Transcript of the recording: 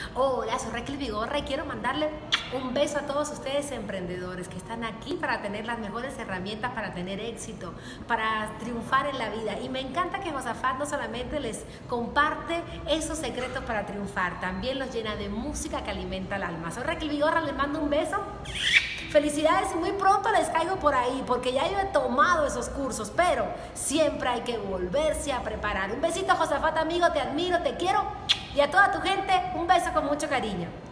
Hola, soy Raquel Vigorra y quiero mandarle un beso a todos ustedes emprendedores que están aquí para tener las mejores herramientas para tener éxito, para triunfar en la vida. Y me encanta que Josafat no solamente les comparte esos secretos para triunfar, también los llena de música que alimenta el alma. Soy Raquel Vigorra, les mando un beso. Felicidades y muy pronto les caigo por ahí porque ya yo he tomado esos cursos, pero siempre hay que volverse a preparar. Un besito, Josafat, amigo, te admiro, te quiero y a toda tu gente un beso con mucho cariño.